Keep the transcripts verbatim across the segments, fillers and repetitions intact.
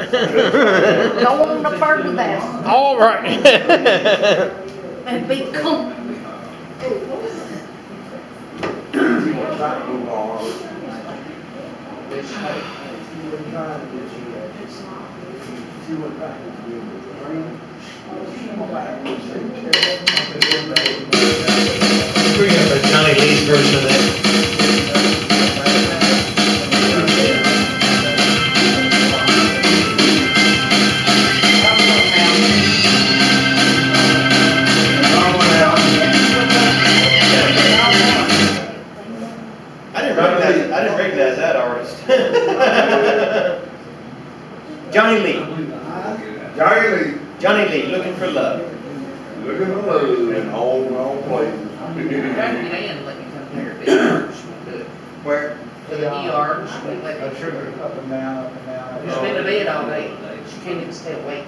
Go on to further that. All right. And be cool. Bring up a Johnny Lee's version of that. I didn't recognize, I didn't recognize that artist. Johnny Lee. Johnny Lee. Johnny Lee, looking for love. Looking for love in all wrong places. Dan, let me come here. The arch, Where? the E R, she won't let me. Sugar up and down, up and down. She's been in bed all day. She can't even stay awake.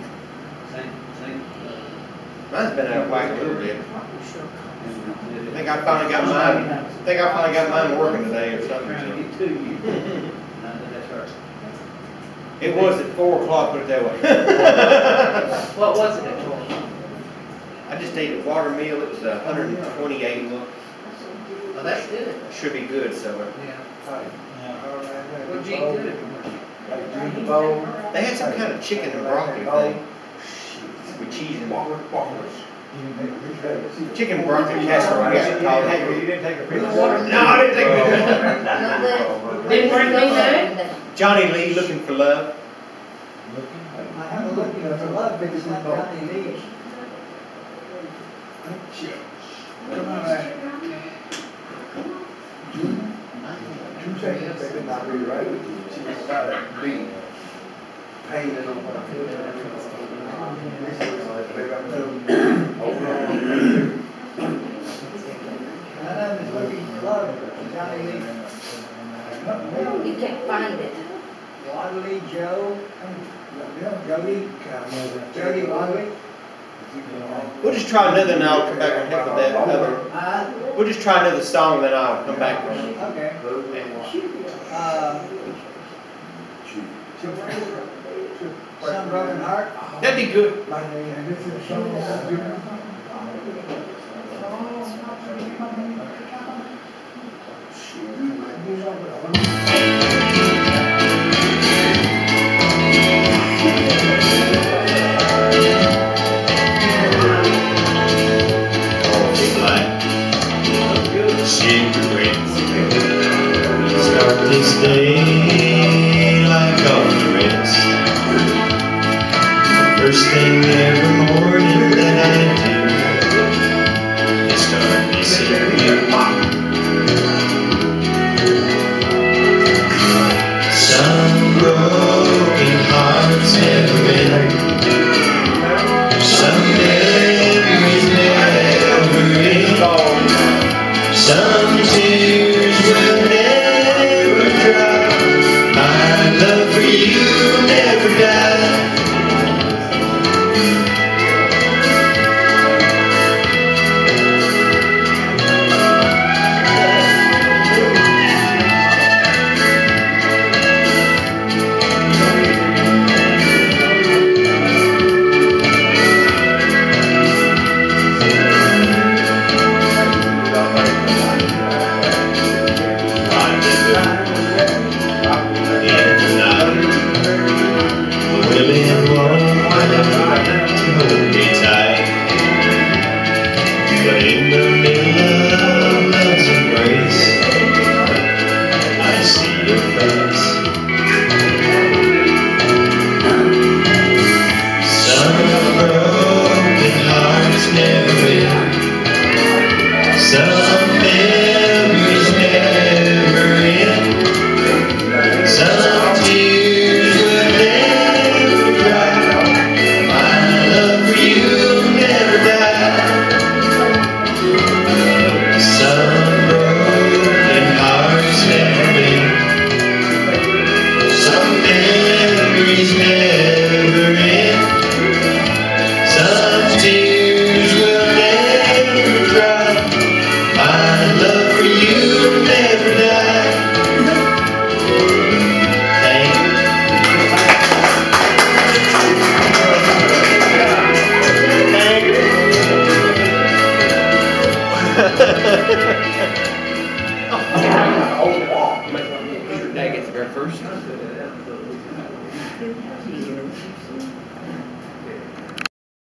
Mine's been out of whack a little bit. I think I finally got mine. I think I finally got mine working today or something. It was at four o'clock, put it that way. What was it at for? I just ate a water meal. It was one hundred twenty-eight. Oh, that's good. Should be good, so. Yeah. What'd What'd you eat good? They had some kind of chicken and broccoli thing with cheese and chicken broccoli casserole. I guess you call it. You didn't take a picture? No, I didn't take a picture. Didn't bring me that? Johnny Lee, looking for love. I have a look, you know, it's a lot of pictures like Johnny Lee. Come on, man. Two seconds, they could not be right with you. She was about to be painted on my foot. Hold on. My name is looking for love, Johnny Lee. You can't find it. Wadley Joe, Jody, Jody Wadley. We'll just try another and I'll come back and hit with that other. Uh, We'll just try another song, then I'll come back with it. okay. Uh, Some Broken Heart. That'd be good. Start this day like all the rest. First thing every morning that I do is start me singing. Some broken hearts never end. Some memories never end. Some tears will never dry. Old walk. Sure Dad gets there first.